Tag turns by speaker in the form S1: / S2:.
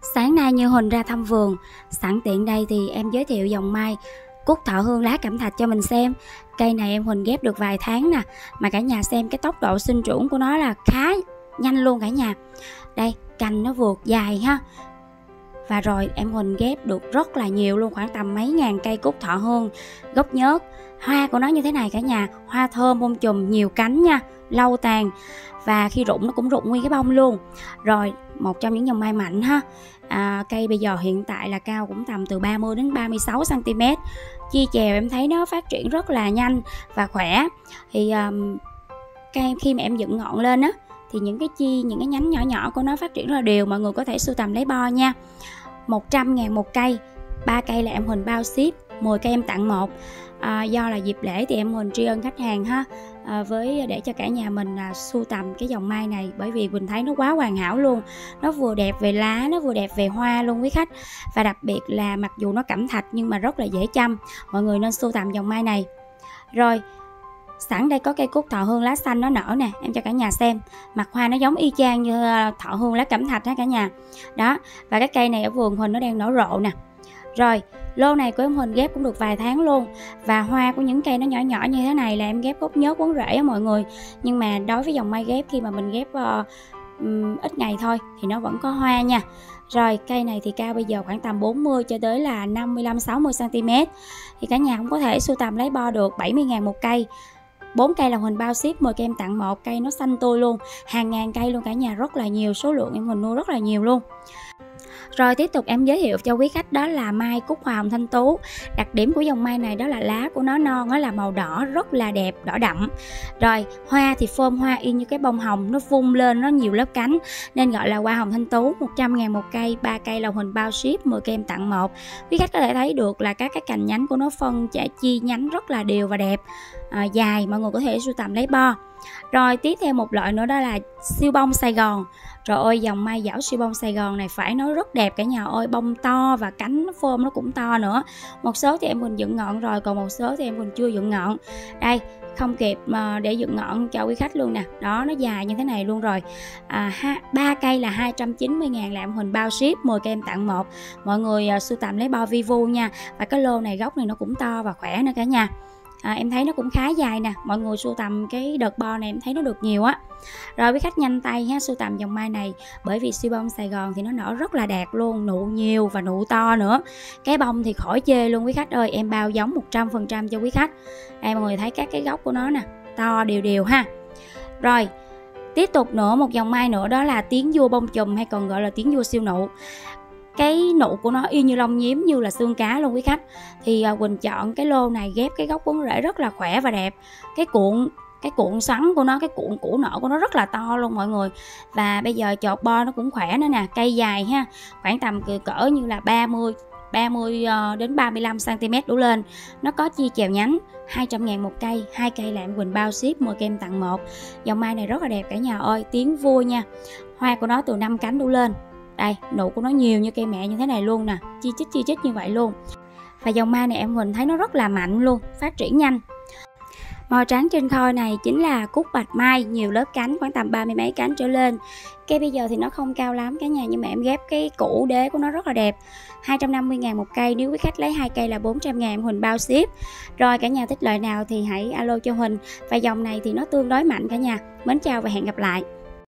S1: Sáng nay Như Huỳnh ra thăm vườn, sẵn tiện đây thì em giới thiệu dòng mai cúc thọ hương lá cẩm thạch cho mình xem. Cây này em Huỳnh ghép được vài tháng nè, mà cả nhà xem cái tốc độ sinh trưởng của nó là khá nhanh luôn cả nhà. Đây, cành nó vượt dài ha. Và rồi em Huỳnh ghép được rất là nhiều luôn, khoảng tầm mấy ngàn cây cúc thọ hương gốc nhớt. Hoa của nó như thế này cả nhà, hoa thơm bông chùm, nhiều cánh nha, lâu tàn. Và khi rụng nó cũng rụng nguyên cái bông luôn. Rồi, một trong những dòng mai mạnh ha. Cây bây giờ hiện tại là cao cũng tầm từ 30 đến 36 cm. Chi chèo em thấy nó phát triển rất là nhanh và khỏe. Thì cây khi mà em dựng ngọn lên á, thì những cái nhánh nhỏ nhỏ của nó phát triển rất là đều. Mọi người có thể sưu tầm lấy bo nha. 100.000 một cây, 3 cây là em Huỳnh bao ship, 10 cây em tặng một. Do là dịp lễ thì em Huỳnh tri ân khách hàng ha, để cho cả nhà mình sưu tầm cái dòng mai này, bởi vì Huỳnh thấy nó quá hoàn hảo luôn. Nó vừa đẹp về lá, nó vừa đẹp về hoa luôn quý khách. Và đặc biệt là mặc dù nó cẩm thạch nhưng mà rất là dễ chăm, mọi người nên sưu tầm dòng mai này. Rồi sẵn đây có cây cúc thọ hương lá xanh nó nở nè, em cho cả nhà xem. Mặt hoa nó giống y chang như thọ hương lá cẩm thạch đó cả nhà. Đó, và cái cây này ở vườn Huỳnh nó đang nở rộ nè. Rồi, lô này của em Huỳnh ghép cũng được vài tháng luôn. Và hoa của những cây nó nhỏ nhỏ như thế này là em ghép gốc nhớt quấn rễ á mọi người. Nhưng mà đối với dòng mai ghép, khi mà mình ghép ít ngày thôi thì nó vẫn có hoa nha. Rồi, cây này thì cao bây giờ khoảng tầm 40 cho tới là 55-60 cm. Thì cả nhà cũng có thể sưu tầm lấy bo được, 70.000 một cây. 4 cây là Huỳnh bao ship, 10 cây em tặng một. Cây nó xanh tươi luôn, hàng ngàn cây luôn cả nhà, rất là nhiều, số lượng em Huỳnh nuôi rất là nhiều luôn. Rồi tiếp tục em giới thiệu cho quý khách đó là mai cúc hoa hồng thanh tú. Đặc điểm của dòng mai này đó là lá của nó non, nó là màu đỏ rất là đẹp, đỏ đậm. Rồi hoa thì phơm hoa y như cái bông hồng, nó vung lên, nó nhiều lớp cánh nên gọi là hoa hồng thanh tú. 100.000 một cây, 3 cây là Huỳnh bao ship, 10 cây em tặng một. Quý khách có thể thấy được là các cái cành nhánh của nó phân chia nhánh rất là đều và đẹp, dài, mọi người có thể sưu tầm lấy bo. Rồi tiếp theo một loại nữa đó là siêu bông Sài Gòn. Trời ơi, dòng mai dảo siêu bông Sài Gòn này phải nói rất đẹp cả nhà ơi, bông to và cánh nó phơm nó cũng to nữa. Một số thì em Huỳnh dựng ngọn rồi, còn một số thì em Huỳnh chưa dựng ngọn. Đây, không kịp mà để dựng ngọn cho quý khách luôn nè. Đó, nó dài như thế này luôn rồi. 3 cây là 290.000 là em Huỳnh bao ship, 10 cây em tặng một. Mọi người sưu tầm lấy bo Vivu nha. Và cái lô này gốc này nó cũng to và khỏe nữa cả nhà. Em thấy nó cũng khá dài nè, mọi người sưu tầm cái đợt bo này em thấy nó được nhiều á. Rồi quý khách nhanh tay ha, sưu tầm dòng mai này, bởi vì siêu bông Sài Gòn thì nó nở rất là đẹp luôn, nụ nhiều và nụ to nữa. Cái bông thì khỏi chê luôn quý khách ơi, em bao giống 100% cho quý khách. Đây mọi người thấy các cái gốc của nó nè, to đều đều ha. Rồi tiếp tục nữa một dòng mai nữa đó là tiếng vua bông chùm, hay còn gọi là tiếng vua siêu nụ. Cái nụ của nó y như lông nhím, như là xương cá luôn quý khách. Thì Huỳnh chọn cái lô này ghép cái gốc quấn rễ rất là khỏe và đẹp. Cái cuộn xoắn của nó, cái cuộn củ nở của nó rất là to luôn mọi người. Và bây giờ chột bo nó cũng khỏe nữa nè, cây dài ha, khoảng tầm cỡ như là 30 đến 35 cm đổ lên. Nó có chia chèo nhánh, 200.000 một cây, 2 cây là em Huỳnh bao ship, 10 cây em tặng một. Dòng mai này rất là đẹp cả nhà ơi, tiếng vua nha. Hoa của nó từ 5 cánh đổ lên. Đây, nụ của nó nhiều như cây mẹ như thế này luôn nè, chi chít như vậy luôn. Và dòng mai này em Huỳnh thấy nó rất là mạnh luôn, phát triển nhanh. Màu trắng trên khôi này chính là cúc bạch mai, nhiều lớp cánh, khoảng tầm 30 mấy cánh trở lên. Cây bây giờ thì nó không cao lắm cả nhà, nhưng mà em ghép cái củ đế của nó rất là đẹp. 250.000 một cây, nếu quý khách lấy 2 cây là 400.000 em Huỳnh bao ship. Rồi cả nhà thích loại nào thì hãy alo cho Huỳnh. Và dòng này thì nó tương đối mạnh cả nhà. Mến chào và hẹn gặp lại.